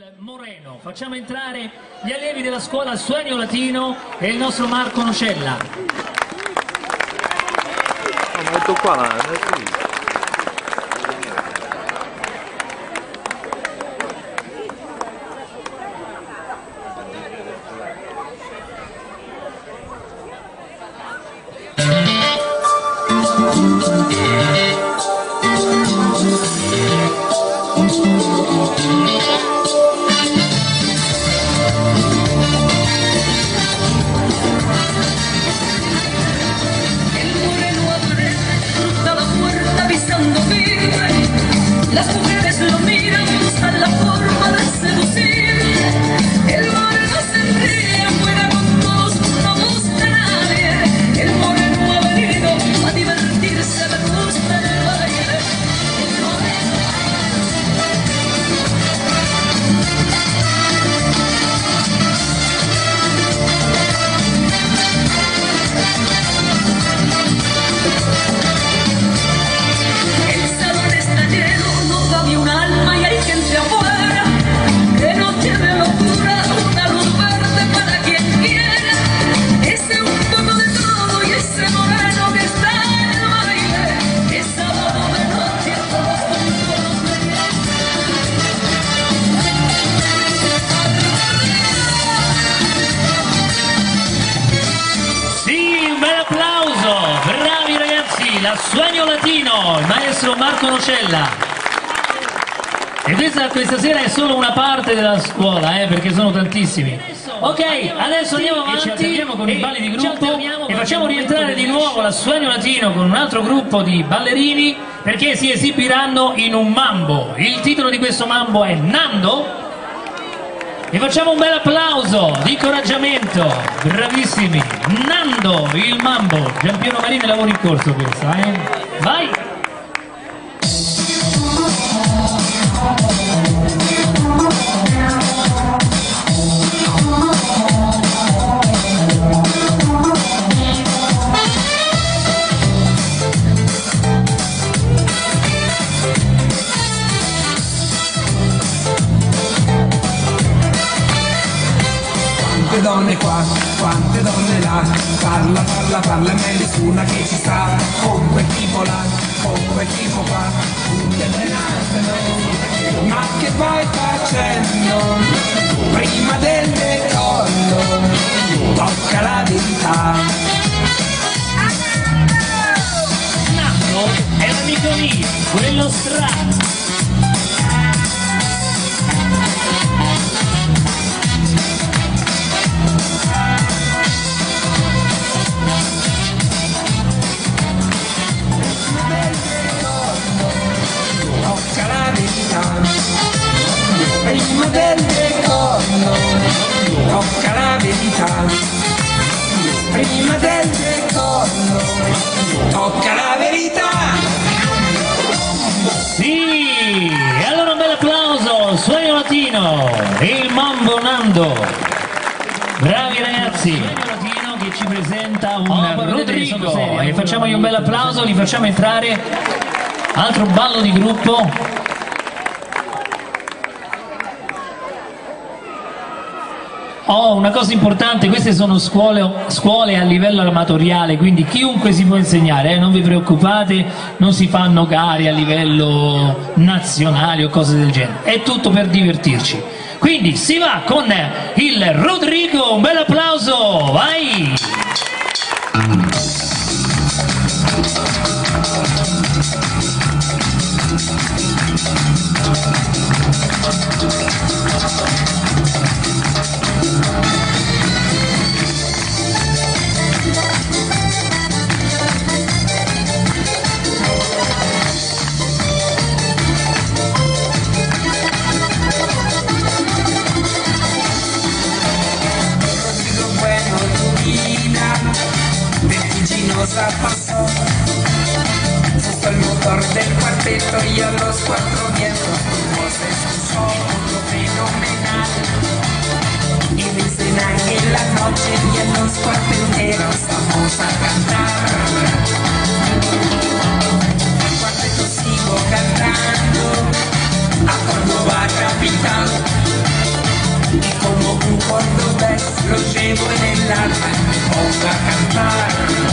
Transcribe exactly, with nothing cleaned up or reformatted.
Moreno. Facciamo entrare gli allievi della scuola Sueño Latino e il nostro Marco Nocella. No, metto qua, non è qui. Las mujeres lo miran, buscan la forma de seducir. El moreno se ríe, juega con todos, no busca a nadie. El moreno ha venido a divertirse, me gusta el baile. El moreno. El salón está lleno. Hay un alma y hay gente afuera que no tiene locura, una luz verde para quien quiera. Ese un poco de todo y ese moreno que está en el baile. Esa boda de noche todos juntos. Sì, un bel applauso! Bravi ragazzi, la Sueño Latino, il maestro Marco Nocella. E questa, questa sera è solo una parte della scuola, eh, perché sono tantissimi. Ok, adesso andiamo avanti con i balli di gruppo e facciamo rientrare di nuovo la Sueño Latino con un altro gruppo di ballerini perché si esibiranno in un mambo. Il titolo di questo mambo è Nando e facciamo un bel applauso di incoraggiamento. Bravissimi! Nando, il mambo. Giampiero Marini, lavoro in corso questa, eh? Vai! Quante donne qua, quante donne là, parla, parla, parla e mai nessuna che ci sta, con quel tipo là, con quel tipo qua, tutte le nate, ma che vai facendo, prima del decollo, tocca la verità. Nando è l'amico mio, quello strano. Tocca la verità, prima del decollo, tocca la verità, prima del decollo, tocca la verità. Sì! E allora un bel applauso, Sueño Latino, il mambo Nando. Bravi ragazzi! Sueño Latino che ci presenta un oh, Rodrigo. E facciamogli un bel applauso, li facciamo entrare. Altro ballo di gruppo. Oh, una cosa importante, queste sono scuole, scuole a livello amatoriale, quindi chiunque si può insegnare, eh? Non vi preoccupate, non si fanno gare a livello nazionale o cose del genere, è tutto per divertirci. Quindi si va con il Rodrigo, un bel applauso, vai! Pasó justo el motor del cuarteto y a los cuatro vientos tu voz es un soplo fenomenal y dicen en la noche y en los cuarteteros vamos a cantar. El cuarteto sigo cantando a Córdoba capital. lo llevo en el alma, ponga a cantar.